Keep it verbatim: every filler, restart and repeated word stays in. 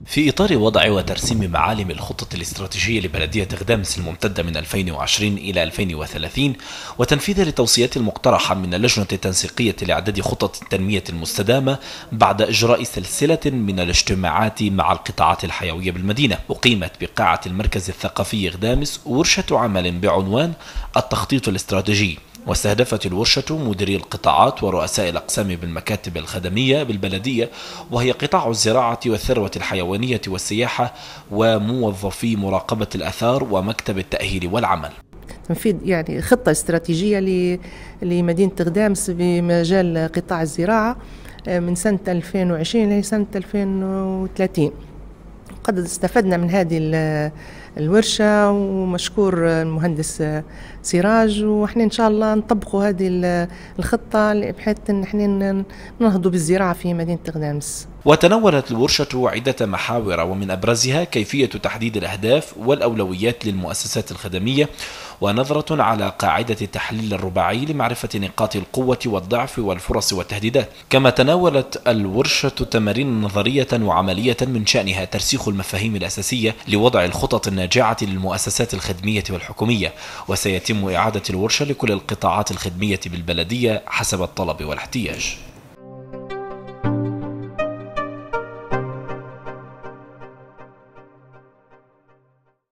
في إطار وضع وترسيم معالم الخطة الاستراتيجية لبلدية غدامس الممتدة من ألفين وعشرين إلى ألفين وثلاثين وتنفيذا للتوصيات المقترحة من اللجنة التنسيقية لإعداد خطط التنمية المستدامة بعد إجراء سلسلة من الاجتماعات مع القطاعات الحيوية بالمدينة، أقيمت بقاعة المركز الثقافي غدامس ورشة عمل بعنوان التخطيط الاستراتيجي. واستهدفت الورشة مديري القطاعات ورؤساء الأقسام بالمكاتب الخدمية بالبلدية، وهي قطاع الزراعة والثروة الحيوانية والسياحة وموظفي مراقبة الآثار ومكتب التأهيل والعمل. تنفيذ يعني خطة استراتيجية لمدينة غدامس بمجال قطاع الزراعة من سنة ألفين وعشرين لسنة ألفين وثلاثين. قد استفدنا من هذه الورشة، ومشكور المهندس سراج، وإحنا إن شاء الله نطبقوا هذه الخطة بحيث أن إحنا ننهضوا بالزراعة في مدينة غدامس. وتناولت الورشة عدة محاور، ومن أبرزها كيفية تحديد الأهداف والأولويات للمؤسسات الخدمية، ونظرة على قاعدة التحليل الرباعي لمعرفة نقاط القوة والضعف والفرص والتهديدات. كما تناولت الورشة تمارين نظرية وعملية من شأنها ترسيخ المفاهيم الأساسية لوضع الخطط الناجعة للمؤسسات الخدمية والحكومية، وسيتم إعادة الورشة لكل القطاعات الخدمية بالبلدية حسب الطلب والاحتياج.